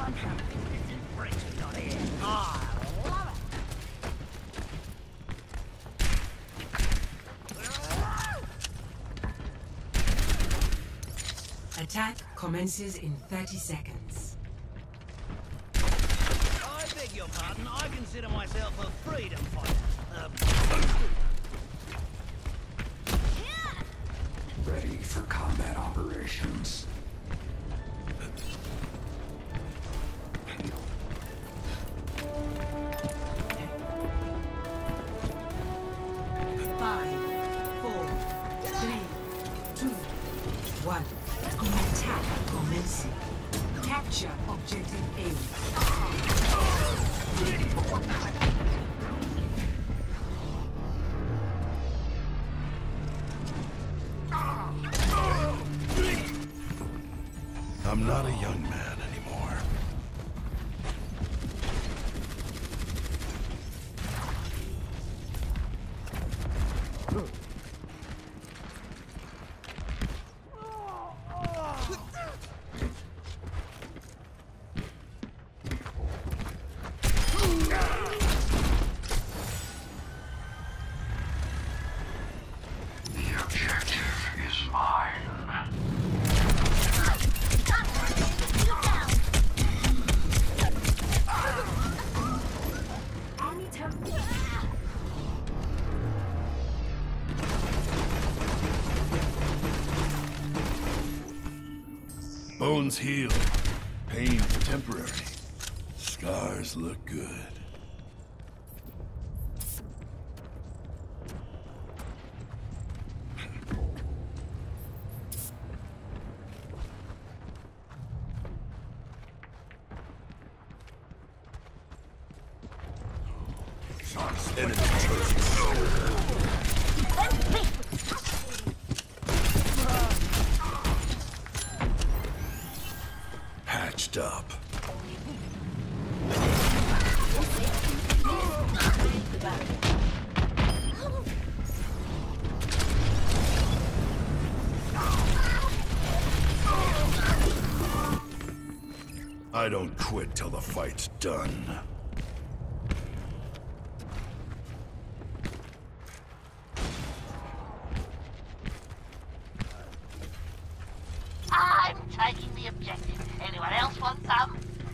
Attack commences in 30 seconds. I beg your pardon, I consider myself a freedom fighter. Ready for combat operations. Five, four, three, two, one. Attack commencing. Capture objective A. I'm not a young man anymore. The objective is mine. Bones heal. Pain temporary. Scars look good. Enemy patched up. I don't quit till the fight's done. I'm taking the objective. Anyone else want some?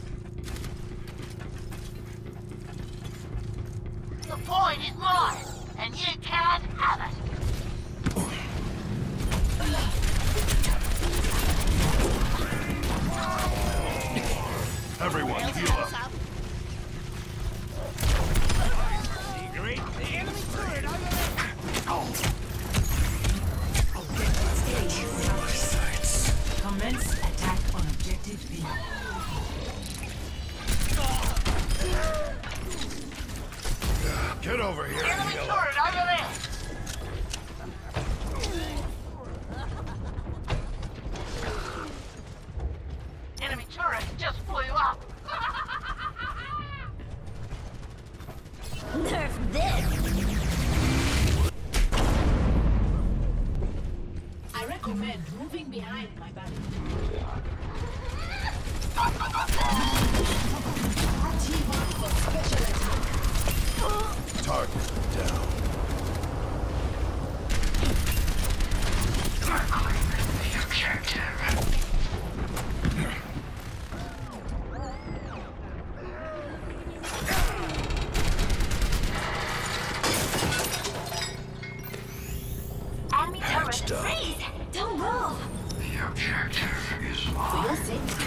The point is mine, and you can't have it. Everyone, heal up. Secret, the enemy turret over there. Commence attack on objective B. Get over here. Enemy heal up. turret over there. Enemy turret just blew up. Nerf this! I recommend moving behind my back. Target down. The objective. Enemy turret! Patched up. Freeze! Don't move! The objective is For mine. your safety.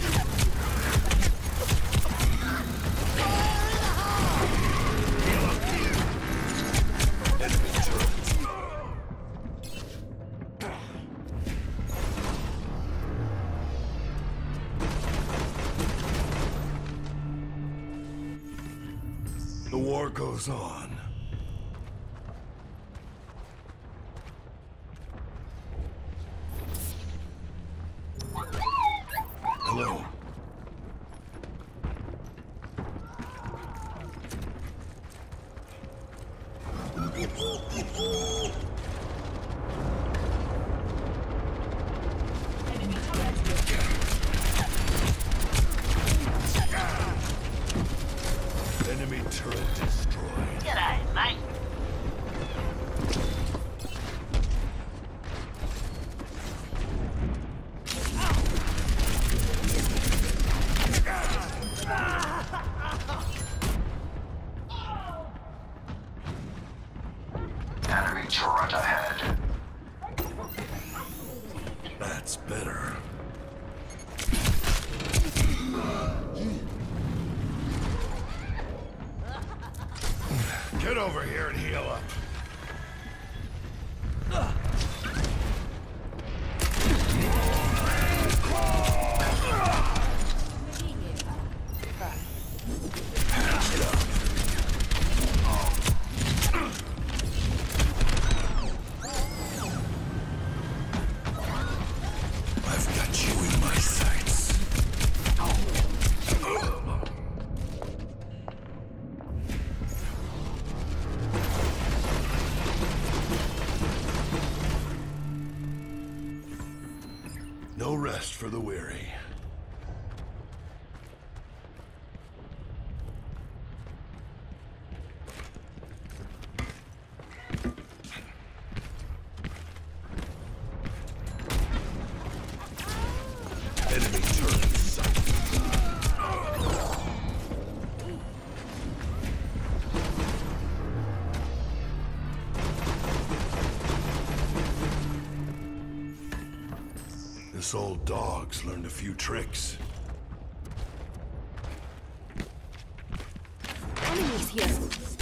Enemy turret. The war goes on. Hello. Enemy turret. over here and heal up. I've got you in my sights. No rest for the weary. Enemy turret in sight. This old dog's learned a few tricks. Enemies here.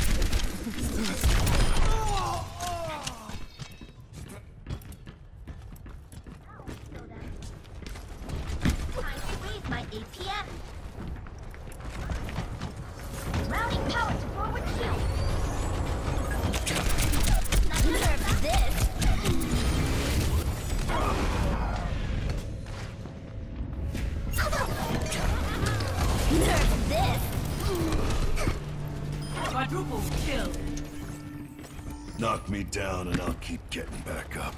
My APM. Routing power to forward kill. Nerve this. Nerve this. Quadruple kill. Knock me down and I'll keep getting back up.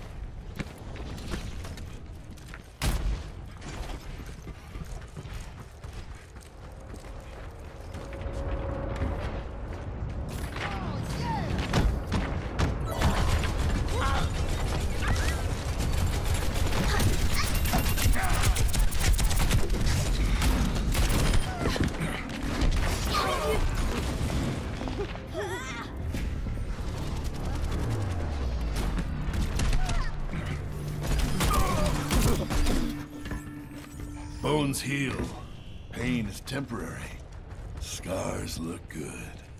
Bones heal. Pain is temporary. Scars look good.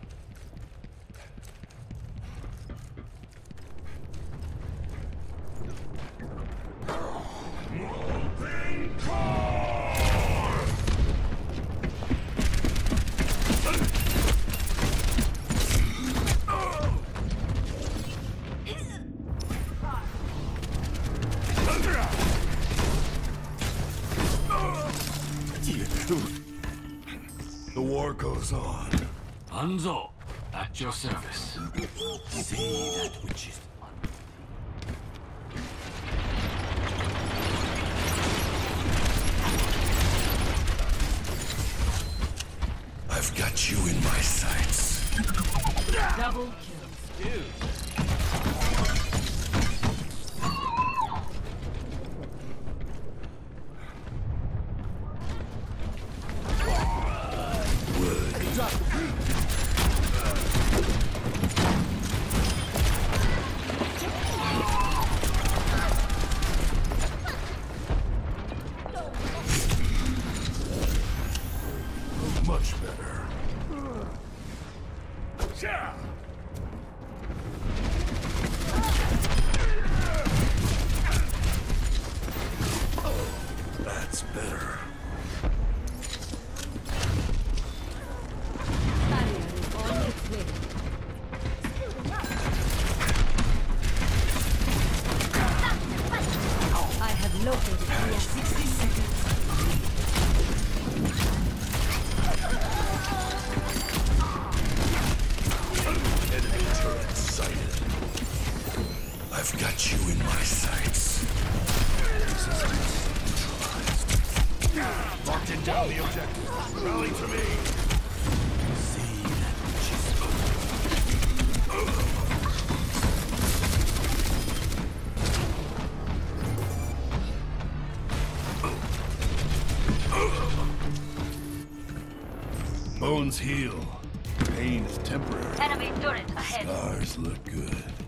The war goes on. Hanzo, at your service. See that which is I've got you in my sights. Double kill. Much better. That's better. I have located the 60 seconds. Enemy turret sighted. I've got you in my sights. Locked in down the objective. Rally to me. See that which is Bones heal. Pain is temporary. enemy turret ahead. Scars look good.